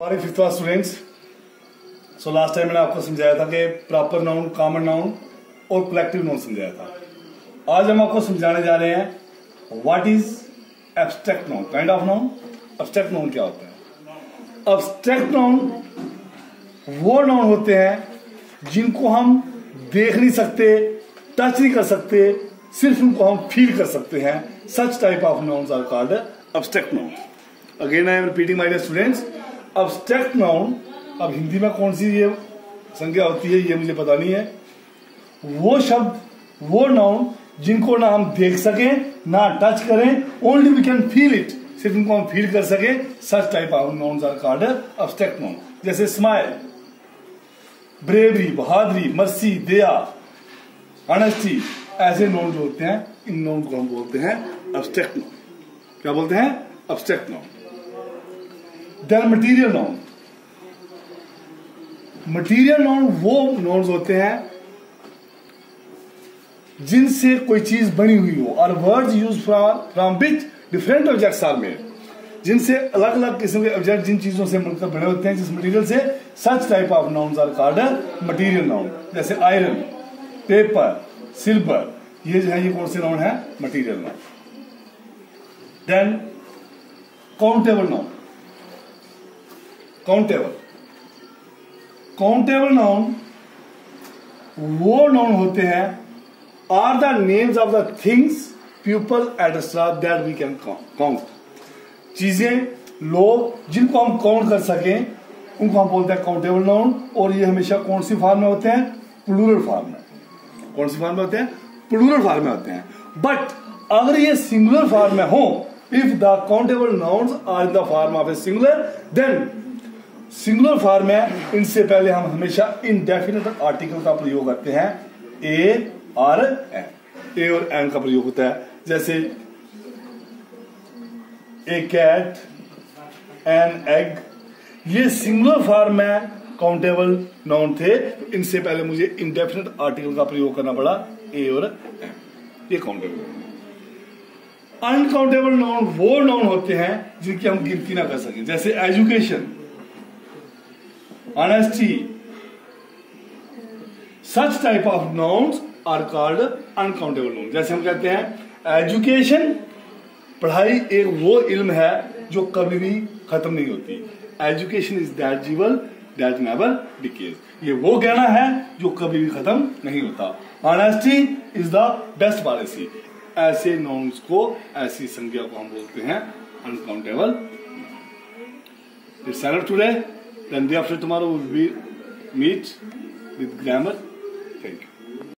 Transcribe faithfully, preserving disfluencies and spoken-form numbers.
हमारे fifth class students, so last time मैंने आपको समझाया था कि प्रॉपर नाउन, कॉमन नाउन और कलेक्टिव नाउन समझाया था। आज हम आपको समझाने जा रहे हैं what is abstract noun, kind of noun. Abstract noun क्या होता है? एब्स्ट्रैक्ट नाउन वो नाउन होते हैं जिनको हम देख नहीं सकते, टच नहीं कर सकते, सिर्फ उनको हम फील कर सकते हैं। Such type of nouns are called abstract noun. Again I am repeating my dear students, abstract noun, अब हिंदी में कौन सी ये संज्ञा होती है ये मुझे पता नहीं है। वो शब्द, वो नाउन जिनको ना हम देख सकें ना टच करें, only we can feel it, सिर्फ उनको हम फील कर सके। Such type of nouns are called abstract noun. जैसे स्माइल, ब्रेवरी, बहादुरी, मर्सी, दया, ऑनेस्टी, ऐसे नाउन जो होते हैं, इन नाउन को हम बोलते हैं एब्स्ट्रैक्ट नाउन। क्या बोलते हैं? Abstract noun. Then material noun. Material noun वो नाउन्स होते हैं जिनसे कोई चीज बनी हुई हो, और words use from which different objects are made, जिनसे अलग अलग किस्म के ऑब्जेक्ट जिन चीजों से मिलकर बने होते हैं, जिस मटीरियल से, such type of nouns are called material noun. जैसे आयरन, पेपर, सिल्वर, ये जो है ये कौन से नाउन है? Material noun. Then countable noun. Countable countable noun वो नाउन होते हैं are the names of the things, people etcetera that we can count. चीजें, लोग जिनको हम काउंट कर सकें उनको हम बोलते हैं काउंटेबल नाउन। और ये हमेशा कौन सी फॉर्म में होते हैं? प्लूरल फॉर्म में। कौन सी फॉर्म में होते हैं? प्लूरल फॉर्म में होते हैं। बट अगर ये सिंगुलर फॉर्म में हो, if the countable nouns are in the form of a singular, then singular form में इनसे पहले हम हमेशा इंडेफिनिट आर्टिकल का प्रयोग करते हैं, ए और एन। ए और एन का प्रयोग होता है। जैसे ए कैट, एन एग, ये सिंगुलर फॉर्म में काउंटेबल नाउन थे। इनसे पहले मुझे इंडेफिनिट आर्टिकल का प्रयोग करना पड़ा, ए और एन। ये काउंटेबल। अनकाउंटेबल नाउन वो नाउन होते हैं जिनकी हम गिनती ना कर सकें। जैसे education, honesty, such type of nouns are called uncountable noun. जैसे हम कहते हैं एजुकेशन, पढ़ाई एक वो इल्म है जो कभी भी खत्म नहीं होती। Education is that jewel that never decays. ये वो कहना है जो कभी भी खत्म नहीं होता। Honesty is the best policy. ऐसे नाउन्स को, ऐसी संज्ञा को हम बोलते हैं uncountable. It's enough today, then day after tomorrow we will meet with grammar. Thank you.